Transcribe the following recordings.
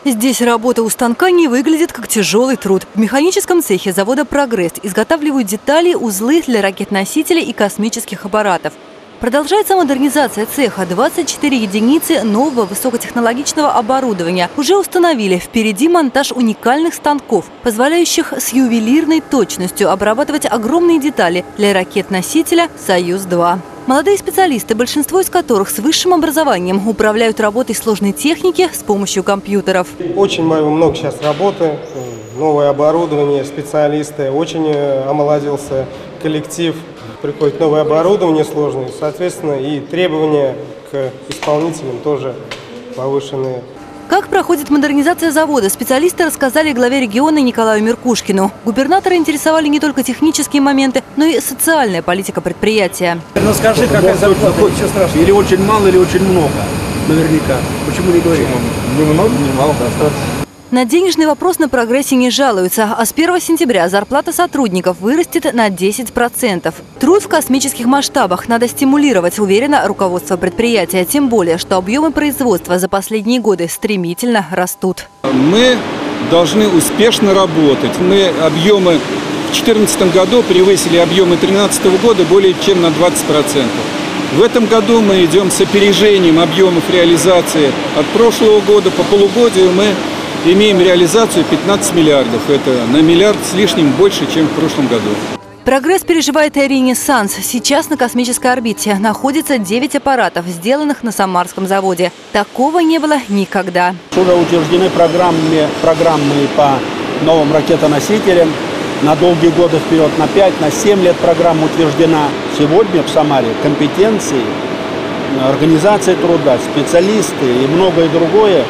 Здесь работа у станка не выглядит как тяжелый труд. В механическом цехе завода «Прогресс» изготавливают детали, узлы для ракет-носителей и космических аппаратов. Продолжается модернизация цеха. 24 единицы нового высокотехнологичного оборудования уже установили. Впереди монтаж уникальных станков, позволяющих с ювелирной точностью обрабатывать огромные детали для ракет-носителя «Союз-2». Молодые специалисты, большинство из которых с высшим образованием, управляют работой сложной техники с помощью компьютеров. Очень много сейчас работы, новое оборудование, специалисты, очень омолодился коллектив. Приходит новое оборудование сложное, соответственно, и требования к исполнителям тоже повышенные. Как проходит модернизация завода, специалисты рассказали главе региона Николаю Меркушкину. Губернатора интересовали не только технические моменты, но и социальная политика предприятия. Ну скажи, какая зарплата? Или очень мало, или очень много? Наверняка. Почему не говорим? Немного, не мало, достаточно. На денежный вопрос на «Прогрессе» не жалуются, а с 1 сентября зарплата сотрудников вырастет на 10%. Труд в космических масштабах надо стимулировать, уверено руководство предприятия. Тем более, что объемы производства за последние годы стремительно растут. Мы должны успешно работать. Мы объемы в 2014 году превысили объемы 2013 года более чем на 20%. В этом году мы идем с опережением объемов реализации. От прошлого года по полугодию мы имеем реализацию 15 миллиардов. Это на миллиард с лишним больше, чем в прошлом году. «Прогресс» переживает ренессанс. Сейчас на космической орбите находится 9 аппаратов, сделанных на Самарском заводе. Такого не было никогда. Уже утверждены программы по новым ракетоносителям. На долгие годы вперед, на 5, на 7 лет программа утверждена. Сегодня в Самаре компетенции, организация труда, специалисты и многое другое.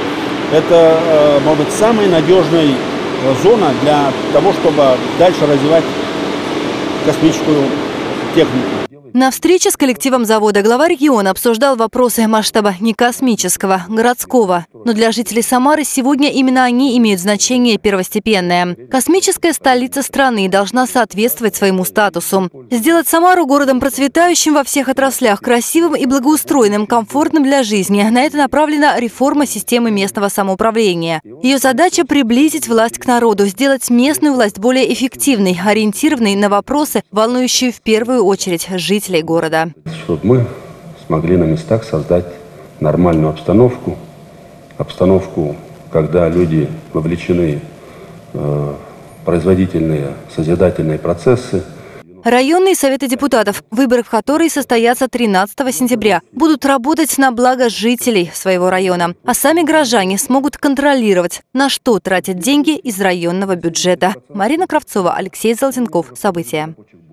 Это, может быть, самая надежная зона для того, чтобы дальше развивать космическую технику. На встрече с коллективом завода глава региона обсуждал вопросы масштаба не космического, городского. Но для жителей Самары сегодня именно они имеют значение первостепенное. Космическая столица страны должна соответствовать своему статусу. Сделать Самару городом процветающим во всех отраслях, красивым и благоустроенным, комфортным для жизни. На это направлена реформа системы местного самоуправления. Ее задача – приблизить власть к народу, сделать местную власть более эффективной, ориентированной на вопросы, волнующие в первую очередь жителей города. Чтобы мы смогли на местах создать нормальную обстановку, когда люди вовлечены в производительные, созидательные процессы. Районные советы депутатов, выборы в которые состоятся 13 сентября, будут работать на благо жителей своего района. А сами горожане смогут контролировать, на что тратят деньги из районного бюджета. Марина Кравцова, Алексей Золотенков. События.